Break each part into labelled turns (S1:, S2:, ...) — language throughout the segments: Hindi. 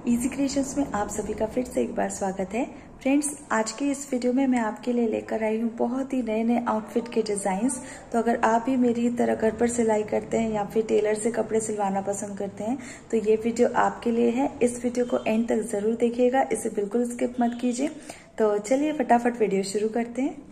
S1: इजी क्रिएशंस में आप सभी का फिर से एक बार स्वागत है। फ्रेंड्स, आज के इस वीडियो में मैं आपके लिए लेकर आई हूँ बहुत ही नए नए आउटफिट के डिजाइन्स। तो अगर आप भी मेरी तरह घर पर सिलाई करते हैं या फिर टेलर से कपड़े सिलवाना पसंद करते हैं तो ये वीडियो आपके लिए है। इस वीडियो को एंड तक जरूर देखिएगा, इसे बिल्कुल स्किप मत कीजिए। तो चलिए फटाफट वीडियो शुरू करते हैं।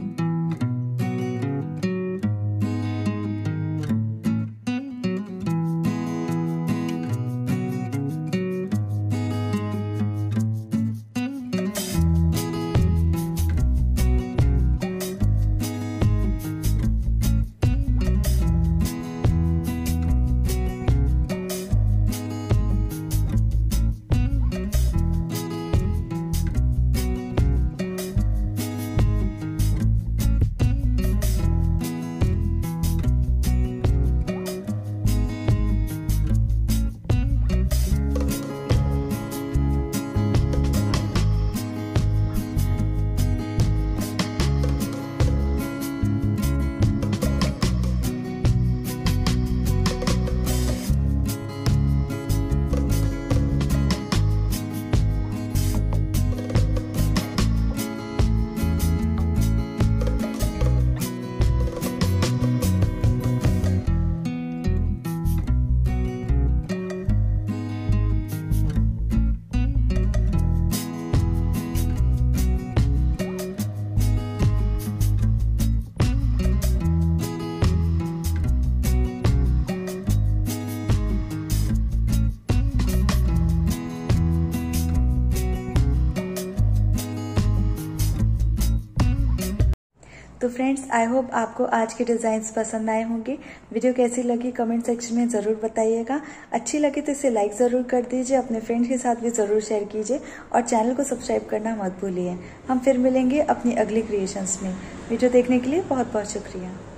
S1: तो फ्रेंड्स, आई होप आपको आज के डिजाइन्स पसंद आए होंगे। वीडियो कैसी लगी कमेंट सेक्शन में ज़रूर बताइएगा। अच्छी लगी तो इसे लाइक ज़रूर कर दीजिए, अपने फ्रेंड्स के साथ भी ज़रूर शेयर कीजिए और चैनल को सब्सक्राइब करना मत भूलिए। हम फिर मिलेंगे अपनी अगली क्रिएशंस में। वीडियो देखने के लिए बहुत बहुत शुक्रिया।